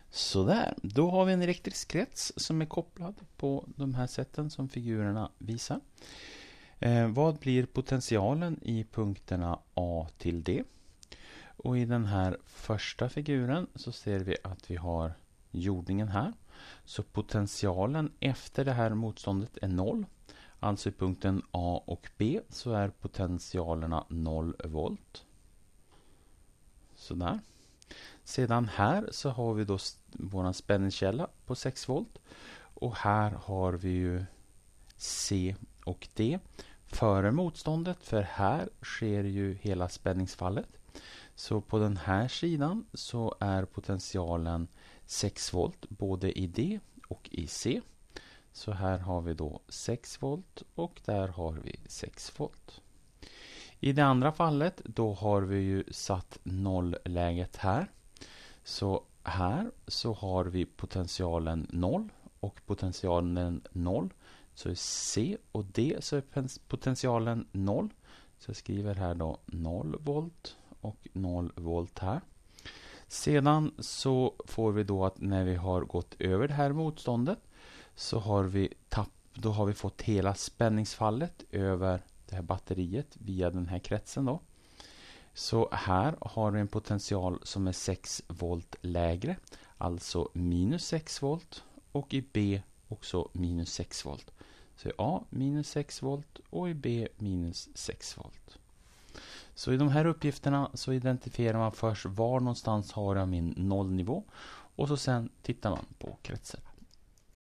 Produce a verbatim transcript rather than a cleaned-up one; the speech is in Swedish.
Så där, då har vi en elektrisk krets som är kopplad på de här sätten som figurerna visar. Eh, vad blir potentialen i punkterna A till D? Och i den här första figuren så ser vi att vi har jordningen här. Så potentialen efter det här motståndet är noll. Alltså i punkten A och B så är potentialerna noll volt. Sådär. Sedan här så har vi då vår spänningskälla på sex volt. Och här har vi ju C och D före motståndet, för här sker ju hela spänningsfallet. Så på den här sidan så är potentialen sex volt både i D och i C. Så här har vi då sex volt och där har vi sex volt. I det andra fallet då har vi ju satt nollläget här. Så här så har vi potentialen noll och potentialen noll. Så i C och D så är potentialen noll. Så jag skriver här då noll volt och noll volt här. Sedan så får vi då att när vi har gått över det här motståndet så har vi tapp, då har vi fått hela spänningsfallet över det här batteriet via den här kretsen då. Så här har vi en potential som är sex volt lägre, alltså minus sex volt, och i B också minus sex volt. Så i A minus sex volt och i B minus sex volt. Så i de här uppgifterna så identifierar man först var någonstans har jag min nollnivå och så sen tittar man på kretsen.